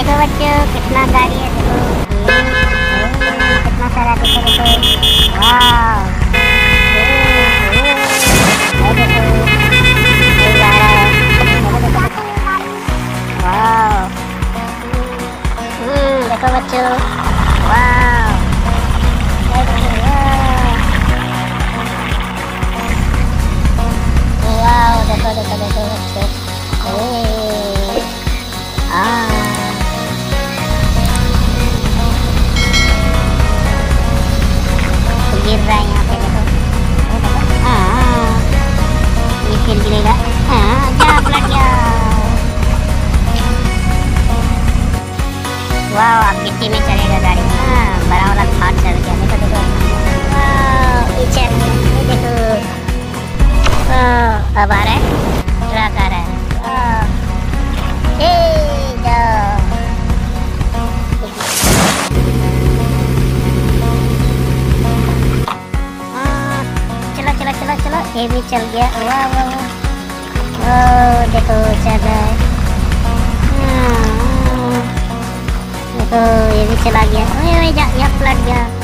देखो बच्चों कितना गाड़ी है, देखो कितना सारा, देखो देखो, वाह देखो ये जा रहा है, देखो देखो देखो, वाह देखो बच्चों, वाह देखो देखो देखो बच्चों, गिर रहा है यहाँ पे, देखो ये फिर गिरेगा, जा पलट गया, वाह अब मिट्टी में चलेगा गाड़ी, बड़ा वाला थार चल गया, देखो देखो, पीछे देखो, अब आ रहा है, ट्रक आ रहा है, चलो ये भी चल गया, वाह वाह वाह, देखो चल रहा है, देखो ये भी चला गया, यहाँ पलट गया।